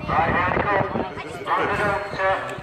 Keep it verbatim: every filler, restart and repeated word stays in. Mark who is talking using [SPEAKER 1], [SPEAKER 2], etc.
[SPEAKER 1] Right, here we go. Round it out, sir.